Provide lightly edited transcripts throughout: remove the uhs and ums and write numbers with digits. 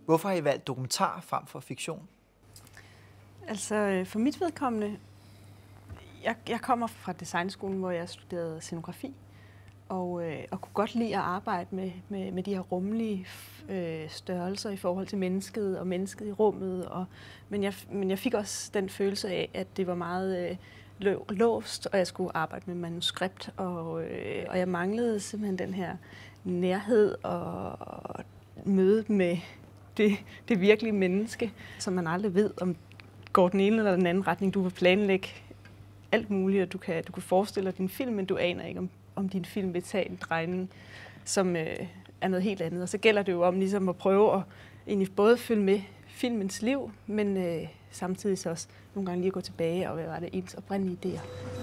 Hvorfor har I valgt dokumentar frem for fiktion? Altså for mit vedkommende, jeg kommer fra designskolen, hvor jeg studerede scenografi, og kunne godt lide at arbejde med de her rummelige størrelser i forhold til mennesket og mennesket i rummet. Men jeg fik også den følelse af, at det var meget låst, og jeg skulle arbejde med manuskript, og jeg manglede simpelthen den her nærhed og mødet med det virkelige menneske, som man aldrig ved, om går den ene eller den anden retning. Du vil planlægge alt muligt, og du kan forestille dig din film, men du aner ikke, om din film vil tage en drejning, som er noget helt andet. Og så gælder det jo om ligesom at prøve at egentlig både følge med filmens liv, men samtidig så også nogle gange lige at gå tilbage, og hvad var det ens oprindelige idéer.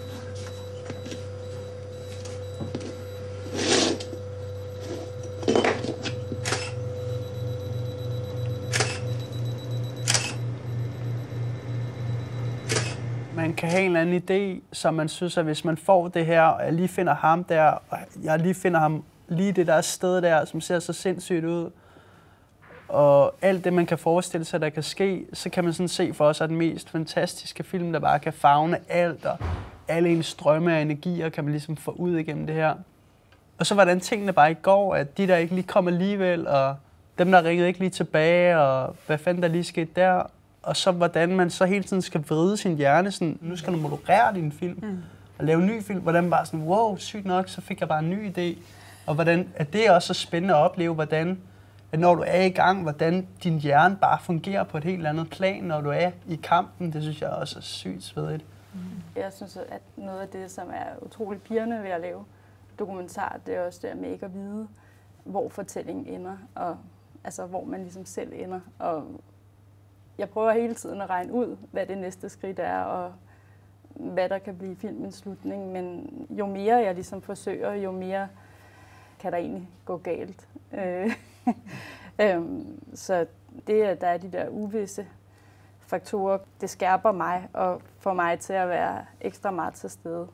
Man kan have en eller anden idé, som man synes, at hvis man får det her, og jeg lige finder ham der, og jeg lige finder ham lige det der sted der, som ser så sindssygt ud, og alt det, man kan forestille sig, der kan ske, så kan man sådan se for sig den mest fantastiske film, der bare kan favne alt, og alle ens strømme af energier kan man ligesom få ud igennem det her. Og så hvordan tingene bare i går, at de der ikke lige kom alligevel, og dem der ringede ikke lige tilbage, og hvad fanden der lige skete der. Og så hvordan man så hele tiden skal vride sin hjerne, sådan, nu skal du moderere din film, og lave en ny film, hvordan bare sådan, wow, sygt nok, så fik jeg bare en ny idé. Og hvordan, at det er også så spændende at opleve, hvordan, at når du er i gang, hvordan din hjerne bare fungerer på et helt andet plan, når du er i kampen, det synes jeg også er sygt svedigt. Jeg synes, at noget af det, som er utroligt pirrende ved at lave dokumentar, det er også det med ikke at vide, hvor fortællingen ender, og altså hvor man ligesom selv ender. Og jeg prøver hele tiden at regne ud, hvad det næste skridt er, og hvad der kan blive filmens slutning. Men jo mere jeg ligesom forsøger, jo mere kan der egentlig gå galt. Så det, at der er de der uvisse faktorer, det skærper mig og får mig til at være ekstra meget til stede.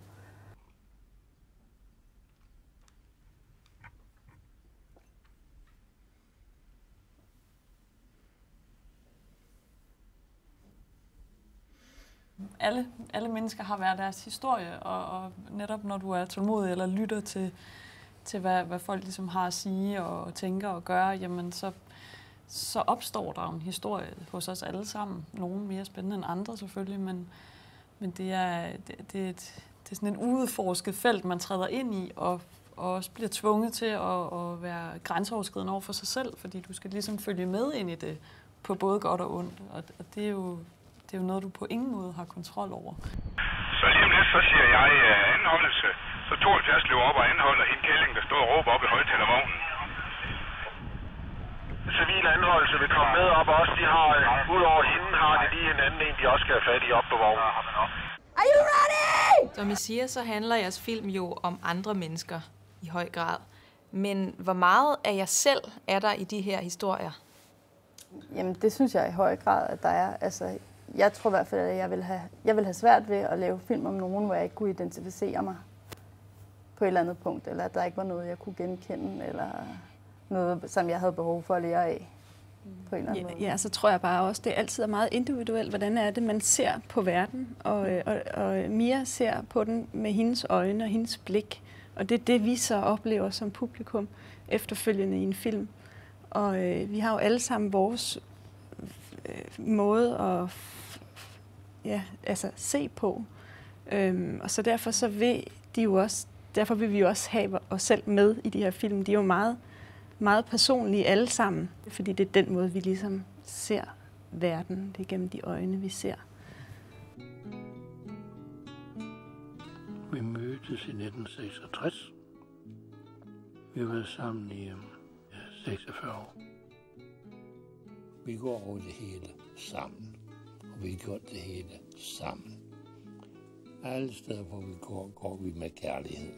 Alle mennesker har hver deres historie, og netop når du er tålmodig eller lytter til hvad folk ligesom har at sige og tænker og gør, jamen så opstår der en historie hos os alle sammen. Nogle mere spændende end andre selvfølgelig, men det er sådan en uudforsket felt, man træder ind i, og også bliver tvunget til at være grænseoverskridende over for sig selv, fordi du skal ligesom følge med ind i det på både godt og ondt, og det er jo noget, du på ingen måde har kontrol over. Så lige om lidt, så siger jeg anholdelse. Så 72 løber op og anholder hende kælling, der står og råber op i højtalervognen. Civil anholdelse vil komme med op også. De har, udover hende, har de lige en anden en, de også skal have fat i op på vognen. Are you ready? Som I siger, så handler jeres film jo om andre mennesker i høj grad. Men hvor meget af jer selv er der i de her historier? Jamen, det synes jeg i høj grad, at der er. Altså, jeg tror i hvert fald, at jeg vil have svært ved at lave film om nogen, hvor jeg ikke kunne identificere mig på et eller andet punkt, eller at der ikke var noget, jeg kunne genkende, eller noget, som jeg havde behov for at lære af på en eller anden måde. Ja, så tror jeg bare også, det altid er meget individuelt, hvordan er det, man ser på verden, og Mia ser på den med hendes øjne og hendes blik, og det er det, vi så oplever som publikum efterfølgende i en film. Og vi har jo alle sammen vores måde at se på. Og så derfor så vil de jo også, derfor vil vi jo også have os selv med i de her film. De er jo meget, meget personlige alle sammen, fordi det er den måde, vi ligesom ser verden. Det er gennem de øjne, vi ser. Vi mødtes i 1966. Vi var sammen i 46 år. Vi går over det hele sammen, og vi gør det hele sammen. Alle steder, hvor vi går vi med kærlighed.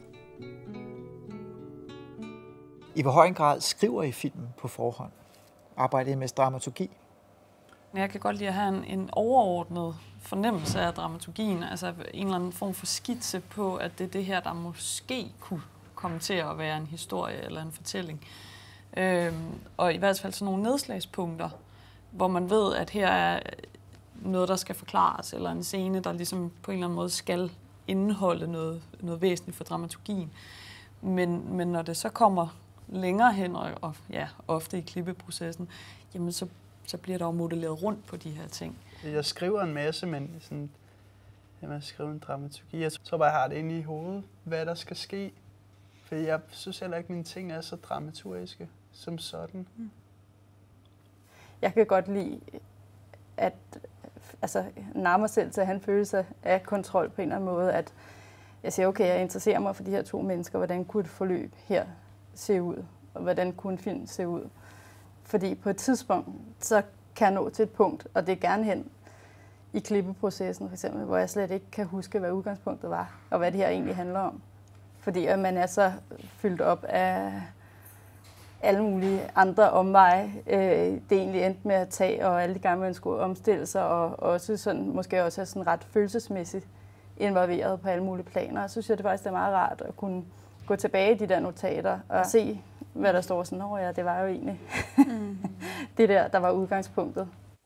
I hvor høj grad skriver I filmen på forhånd? Arbejder I med dramaturgi? Jeg kan godt lide at have en overordnet fornemmelse af dramaturgien, altså en eller anden form for skitse på, at det er det her, der måske kunne komme til at være en historie eller en fortælling. Og i hvert fald sådan nogle nedslagspunkter, hvor man ved, at her er noget, der skal forklares, eller en scene, der ligesom på en eller anden måde skal indeholde noget væsentligt for dramaturgien. Men når det så kommer længere hen, og ja, ofte i klippeprocessen, jamen så bliver der jo modelleret rundt på de her ting. Jeg skriver en masse, men sådan, jeg skriver en dramaturgi. Jeg tror bare, jeg har det inde i hovedet, hvad der skal ske. For jeg synes heller ikke, mine ting er så dramaturgiske som sådan. Jeg kan godt lide at narre mig selv til at have en følelse af kontrol på en eller anden måde. At jeg siger, okay, jeg interesserer mig for de her 2 mennesker. Hvordan kunne et forløb her se ud? Og hvordan kunne en film se ud? Fordi på et tidspunkt, så kan jeg nå til et punkt, og det er gerne hen i klippeprocessen, for eksempel, hvor jeg slet ikke kan huske, hvad udgangspunktet var, og hvad det her egentlig handler om. Fordi at man er så fyldt op af alle mulige andre omveje, det egentlig endte med at tage, og alle de gange, man skulle omstille sig, og også sådan, måske også er sådan ret følelsesmæssigt involveret på alle mulige planer. Og så synes jeg, det faktisk er meget rart at kunne gå tilbage i de der notater og se, hvad der står sådan, ja, det var jo egentlig det der var udgangspunktet.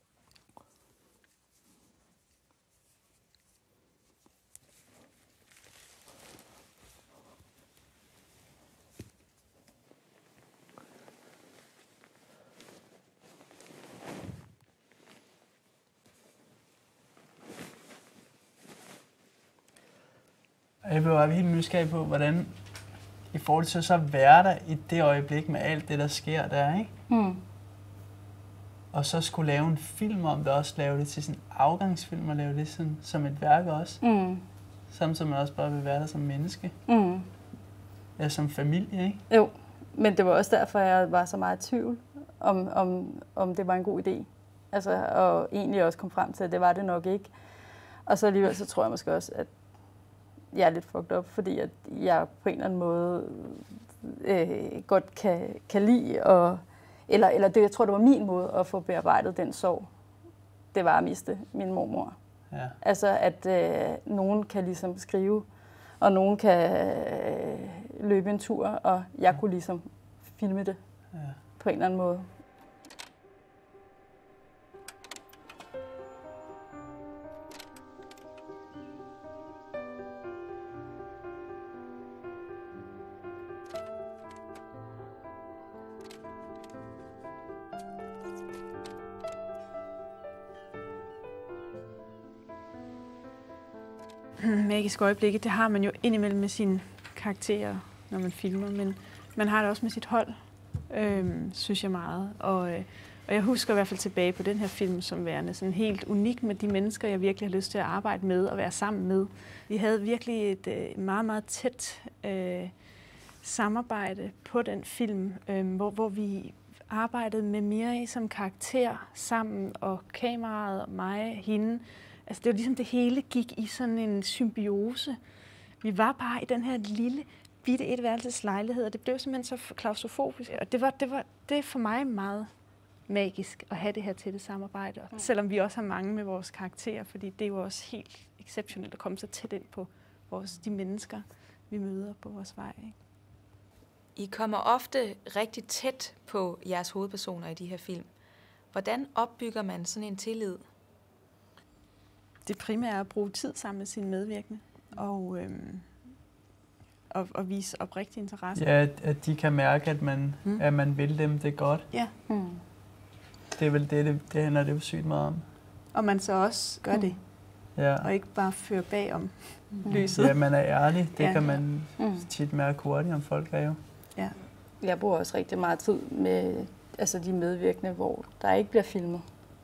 Jeg blev bare helt nysgerrig på, hvordan i forhold til så at være der i det øjeblik med alt det, der sker der, ikke? Og så skulle lave en film om det, også lave det til sådan en afgangsfilm, og lave det sådan, som et værk også. Samtidig man også bare vil være der som menneske. Ja, som familie, ikke? Jo, men det var også derfor, jeg var så meget i tvivl, om det var en god idé. Altså, og egentlig også kom frem til, at det var det nok ikke. Og så alligevel, så tror jeg måske også, at jeg er lidt fucked up, fordi at jeg på en eller anden måde godt kan lide, eller det, jeg tror, det var min måde at få bearbejdet den sorg. Det var at miste min mormor. Ja. Altså, at nogen kan ligesom skrive, og nogen kan løbe en tur, og jeg kunne ligesom filme det på en eller anden måde. Magiske øjeblikke, det har man jo indimellem med sine karakterer, når man filmer, men man har det også med sit hold, synes jeg meget. Og jeg husker i hvert fald tilbage på den her film som værende sådan helt unik med de mennesker, jeg virkelig har lyst til at arbejde med og være sammen med. Vi havde virkelig et meget, meget tæt samarbejde på den film, hvor vi arbejdede med Miri som karakter sammen, og kameraet, og mig, hende. Altså det var ligesom det hele gik i sådan en symbiose. Vi var bare i den her lille, bitte etværelseslejlighed, og det blev simpelthen så klaustrofobisk. Og det er for mig meget magisk at have det her tætte samarbejde. Selvom vi også har mange med vores karakterer, fordi det er jo også helt exceptionelt at komme så tæt ind på de mennesker, vi møder på vores vej. Ikke? I kommer ofte rigtig tæt på jeres hovedpersoner i de her film. Hvordan opbygger man sådan en tillid? Det primære er at bruge tid sammen med sine medvirkende og vise oprigtig interesse. Ja, at de kan mærke, at man vil dem det godt. Ja. Det er vel det handler det jo sygt meget om. Og man så også gør det. Ja. Og ikke bare føre bagom lyset. Ja, man er ærlig. Det kan man tit mærke hurtigt, om folk er jo. Ja. Jeg bruger også rigtig meget tid med de medvirkende, hvor der ikke bliver filmet.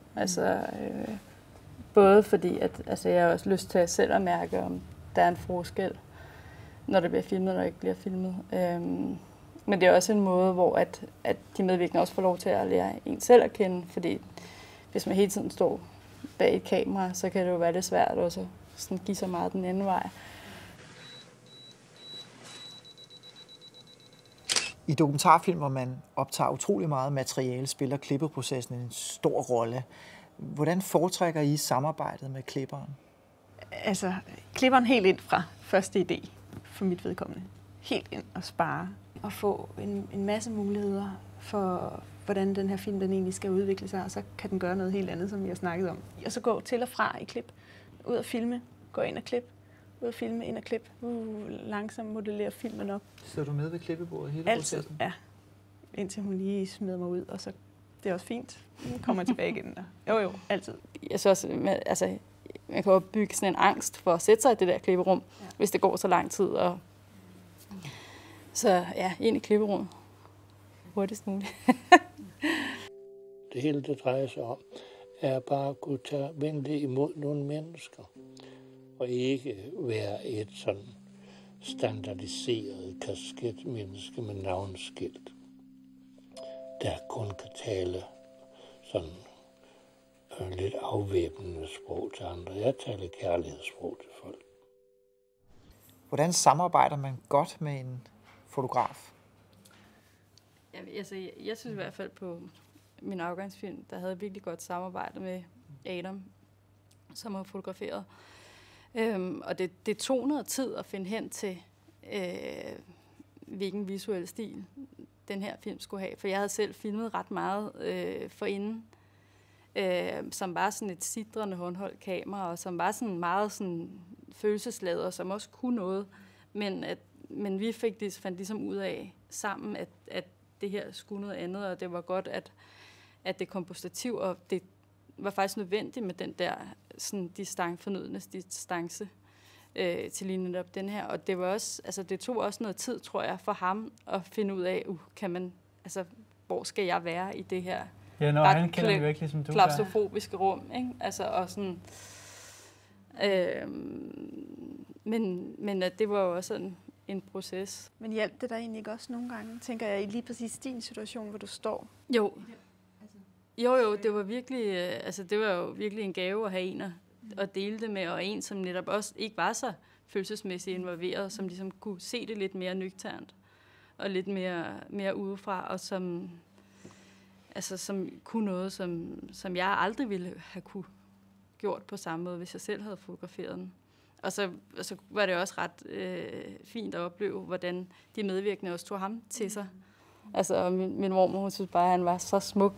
Både fordi, at jeg har også lyst til selv at mærke, om der er en forskel, når det bliver filmet, og når det ikke bliver filmet. Men det er også en måde, hvor at de medvirkende også får lov til at lære en selv at kende, fordi hvis man hele tiden står bag et kamera, så kan det jo være lidt svært også sådan give så meget den anden vej. I dokumentarfilm, hvor man optager utrolig meget materiale, spiller klippeprocessen en stor rolle. Hvordan foretrækker I samarbejdet med klipperen? Klipperen helt ind fra første idé, for mit vedkommende. Helt ind og spare. at få en masse muligheder for, hvordan den her film den egentlig skal udvikle sig, og så kan den gøre noget helt andet, som vi har snakket om. Og så gå til og fra i klip, ud og filme, gå ind og klip, ud og filme, ind og klip, langsomt modellere filmen op. Så du med ved klippebordet hele processen? Ja, indtil hun lige smider mig ud, og så det er også fint. Nu kommer jeg tilbage igen. Jo, altid. Jeg synes også, man kan jo bygge sådan en angst for at sætte sig i det der klipperum, hvis det går så lang tid. Og så ja, ind i klipperummet. Hurtigst muligt. Det hele, det drejer sig om, er bare at kunne tage venligt imod nogle mennesker, og ikke være et sådan standardiseret kasketmenneske med navnskilt, der kun kan tale sådan lidt afvæbnende sprog til andre. Jeg taler kærlighedssprog til folk. Hvordan samarbejder man godt med en fotograf? Jeg synes i hvert fald på min afgangsfilm, der havde virkelig godt samarbejde med Adam, som har fotograferet. Og det tog noget tid at finde hen til, hvilken visuel stil den her film skulle have. For jeg havde selv filmet ret meget forinden, som var sådan et sidrende håndholdt kamera, og som var sådan meget sådan følelsesladet, og som også kunne noget. Men vi fandt ligesom ud af sammen, at det her skulle noget andet, og det var godt, at det kom på stativ, og det var faktisk nødvendigt med den der sådan fornødne distance til lige netop den her. Og det var også, altså det tog også noget tid, tror jeg, for ham at finde ud af, kan man, altså hvor skal jeg være i det her han kender jo ikke ligesom du klaustrofobiske rum, ikke? Altså og sådan men det var jo også sådan en proces. Men hjalp det der egentlig ikke også nogle gange, tænker jeg, i lige præcis din situation, hvor du står? Jo, det var virkelig, det var jo virkelig en gave at have en at dele det med, og en, som netop også ikke var så følelsesmæssigt involveret, som ligesom kunne se det lidt mere nøgternt, og lidt mere udefra, og som kunne noget, som jeg aldrig ville have kunne gjort på samme måde, hvis jeg selv havde fotograferet den. Og så var det også ret fint at opleve, hvordan de medvirkende også tog ham til sig. Altså, min mormor, hun synes bare, at han var så smuk.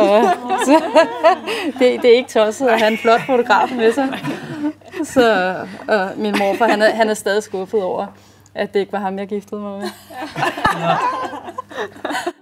Det er ikke tosset at have en flot fotograf med sig. Så min morfar, han er stadig skuffet over, at det ikke var ham, jeg giftede mig med.